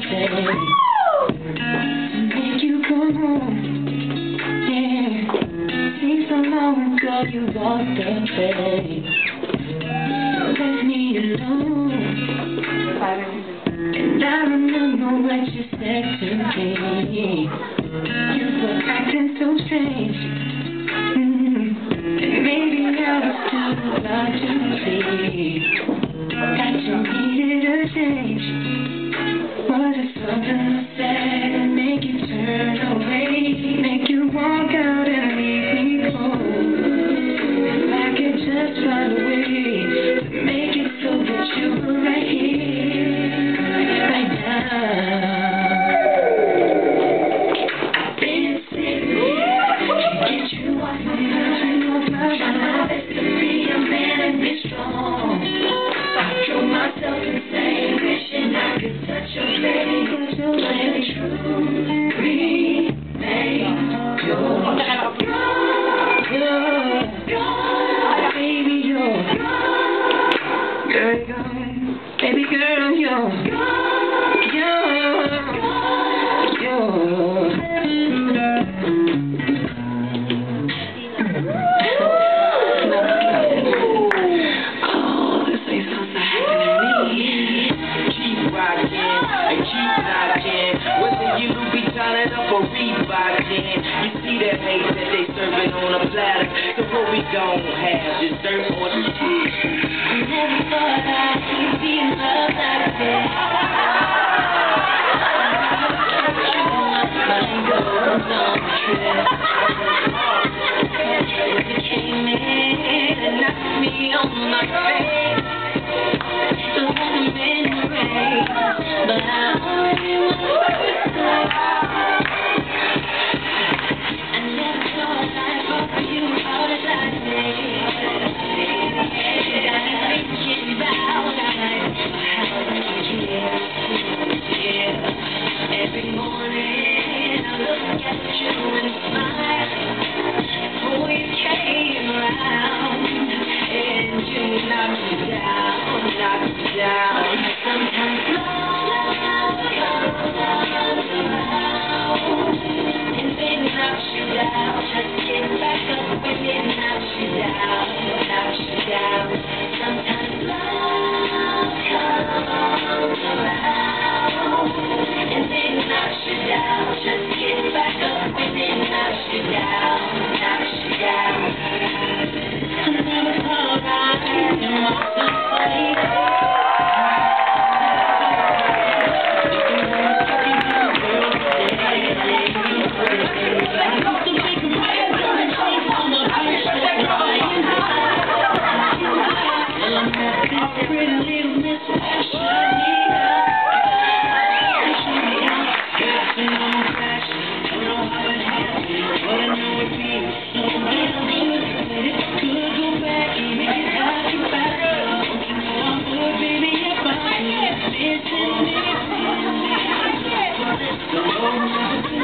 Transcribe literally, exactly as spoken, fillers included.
something to make you come home. Yeah, seems so long ago you walked away, left me alone. And I remember what you said to me. You were acting so strange. Mm-hmm. And maybe I was too blind to see that you needed a change. Was it something I said to make you turn away, make you walk out and leave me cold? If I could just find a way to make it so that you were right here, right now. I've been sitting here, get you off my mind, off my mind. Trying my best to be a man and be strong. I drove myself insane, wishing I could touch your face, let it true remain. You're, you're, you're, baby, you're, girl, you're, baby girl, you're, you're, you're. You see that hate that they serving on a platter. So what we gon' have, dessert or the shit? I never thought I'd be in love like this.